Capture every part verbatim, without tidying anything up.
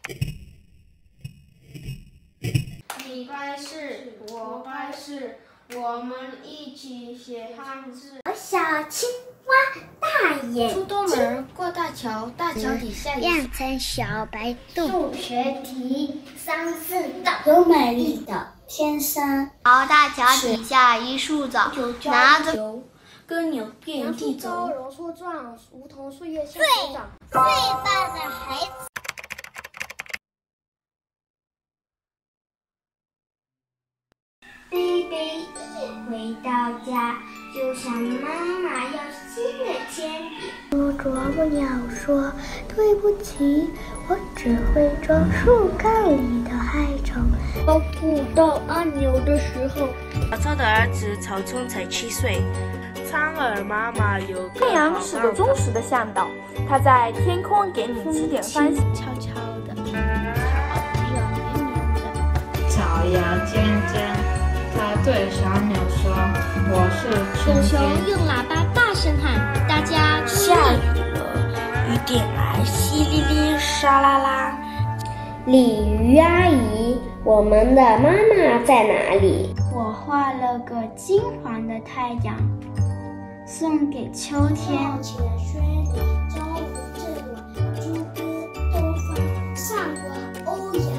你拜师，我拜师，我们一起写汉字。 小青蛙大眼睛， 出东门过大桥，大桥底下两层小白兔。数学题三四道，有美丽的天生。 然后大桥底下一树枣，拿着球，跟牛遍地走。 榕树壮，梧桐树叶像手掌。 最大的孩子。baby 一回到家，就向妈妈要新的铅笔。啄木鸟说：“对不起，我只会捉树干里的害虫。” 当碰到按钮的时候， 曹操的儿子曹冲才七岁。苍耳妈妈有个太阳是个忠实的向导，它在天空给你指点方向。 悄悄的，草又绵绵的， 草芽尖尖。他对小鸟说：“我是春天。” 熊熊用喇叭大声喊：“大家下雨了，雨点儿淅沥沥，沙啦啦。” 鲤鱼阿姨，我们的妈妈在哪里？ 我画了个金黄的太阳，送给秋天。 浅水里招不正了，朱歌东方，上官欧阳。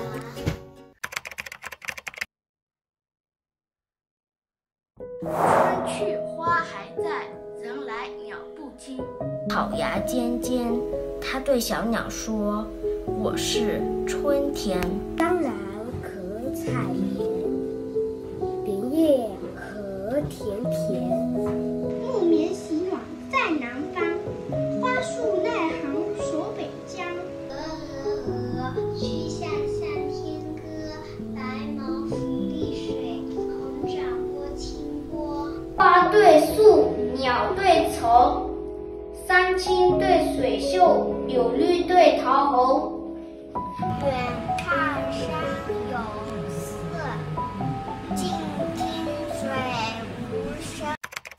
春去花还在，人来鸟不惊。 草芽尖尖，他对小鸟说：“我是春天。” 当然可采莲，莲叶何田田。 木棉洗碗在南方，花树奈寒锁北疆。 鹅鹅鹅，曲项向天歌，白毛浮绿水，红掌拨清波。 花对树，鸟对虫，山青对水秀，柳绿对桃红。 远看山有色，近听水无声。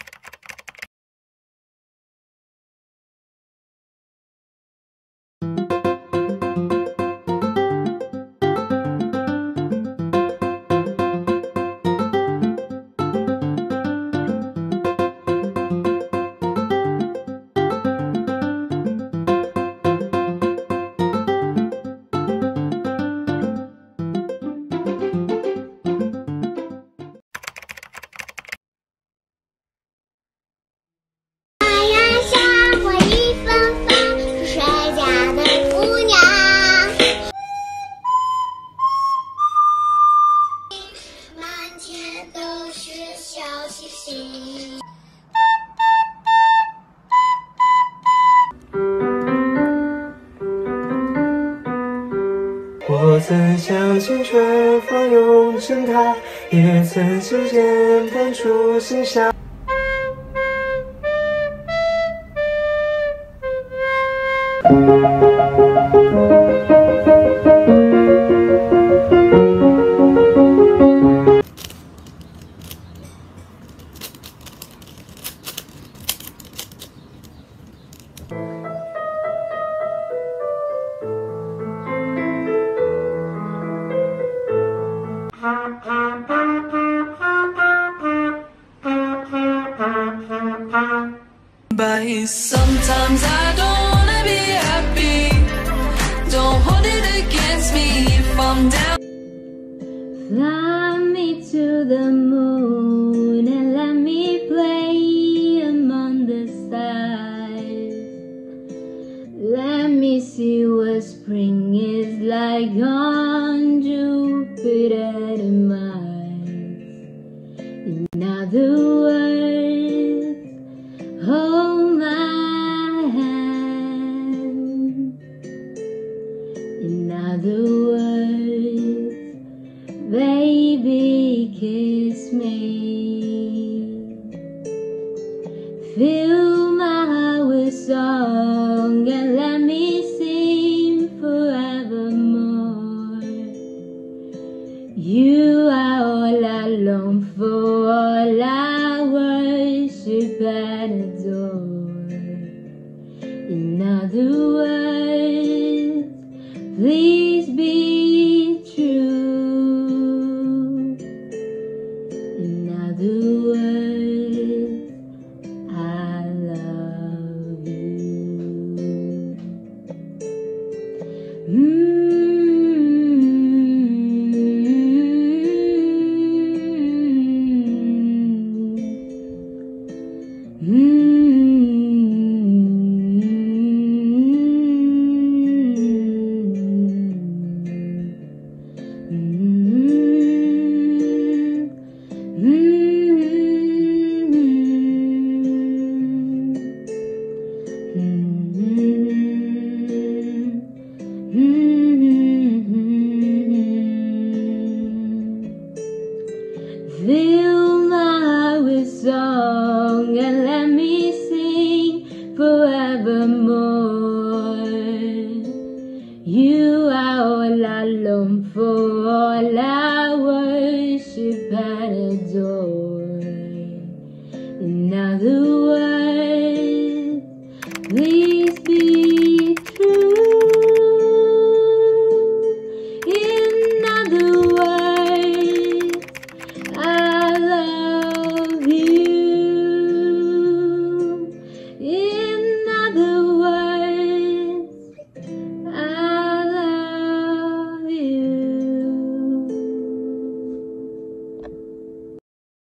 我曾相信春风永盛开，也曾指尖弹出盛夏。 But sometimes I don't wanna be happy. Don't hold it against me if I'm down. Fly me to the moon and let me play among the stars. Let me see what spring is like on Jupiter and Mars. In other words, hold my hand. In other words, baby, kiss me. Fill my heart with song and let me sing forevermore. You are all I long for, all I worship and adore. In other words, please be Fill my heart with song and let me sing forevermore. You are all I long for.